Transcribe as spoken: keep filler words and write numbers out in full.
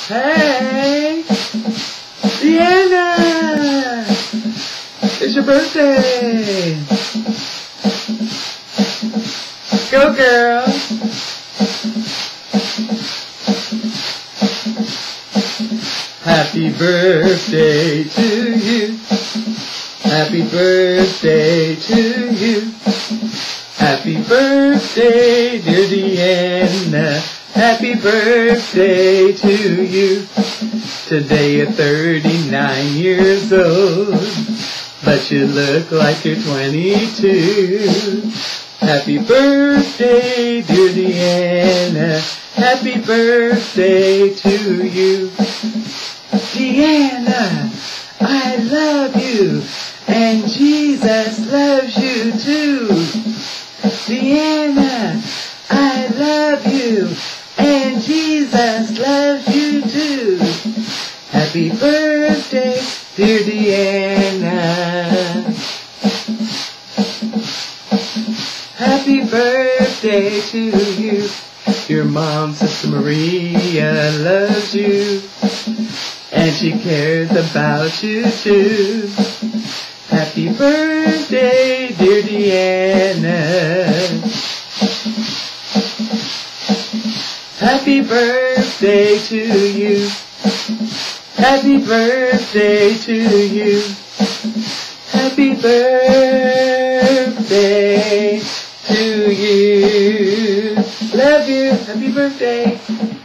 Hey, Deanna, it's your birthday. Go, girl. Happy birthday to you. Happy birthday to you. Happy birthday, dear Deanna. Happy birthday to you. Today you're thirty-nine years old, but you look like you're twenty-two. Happy birthday, dear Deanna. Happy birthday to you. Deanna, I love you, and Jesus loves you too. Deanna, I love you, and Jesus loves you too. Happy birthday, dear Deanna. Happy birthday to you. Your mom, Sister Maria, loves you, and she cares about you too. Happy birthday, dear Deanna. Happy birthday to you. Happy birthday to you. Happy birthday to you. Love you. Happy birthday.